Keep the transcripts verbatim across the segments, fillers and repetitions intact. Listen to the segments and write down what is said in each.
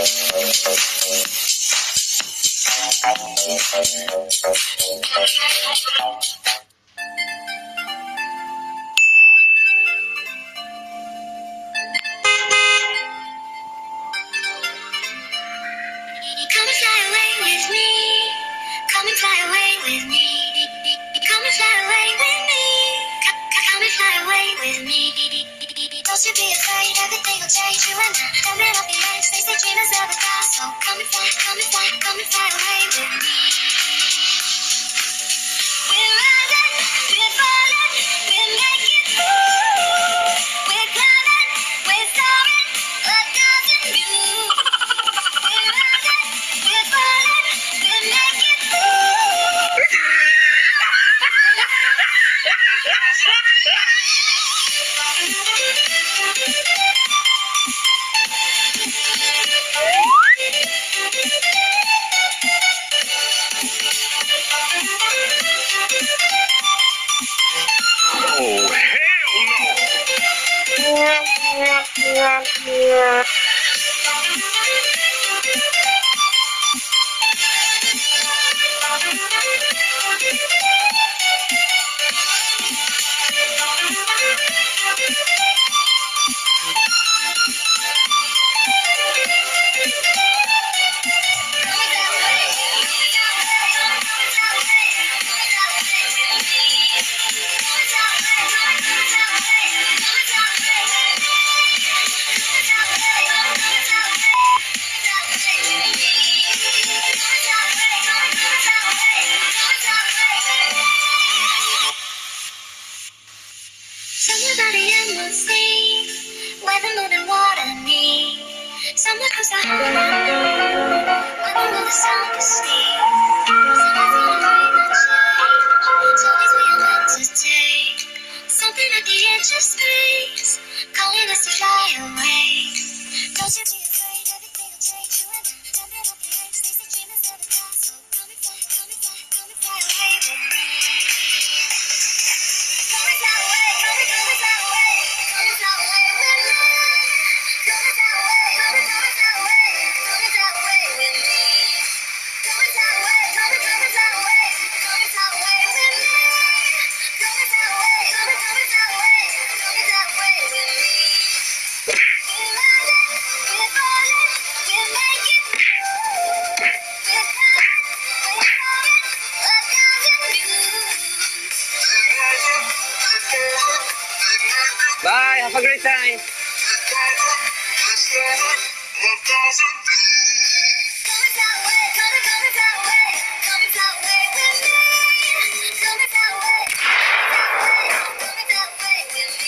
Come and fly away with me. Come and fly away with me. Come and fly away with me. Come, come and fly away with me. Don't you be afraid, everything will change. You and I, and then I'll be next. They say dreamers never die, so come and fly, come and fly, come and fly away with me. We're rising, we're falling, we're making moves. We're climbing, we're soaring, a thousand views. We're rising, we're falling, we're making moves. Oh, hell no! Somewhere by the emerald sea, where the moon and water meet. Somewhere close to home, where the world is sound asleep. Somewhere far away that change, stories we are meant to take. Something at the edge of space, calling us to fly away. Don't you be afraid, everything will change. You and I, and then I'll be next. They say dreamers never die, so come and fly, come and fly, come and fly away with me. Come and fly away, come and come and fly away, come and fly away with me. Come and fly away, come and come and fly away, come and fly away with me. Come and fly away, come and come and fly away, come and fly away with me. Come and fly away, come and come and fly away, come and fly away with me. We're rising, we're falling, we're making moves. We're climbing, we're soaring, a thousand views. Bye, have a great time. Come and fly away, come and come and fly away, come and fly away with me. Come and fly away, come and fly away with me.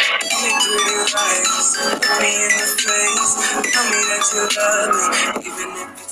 Tell me pretty lies, look me in the face. Tell me that you love me, even if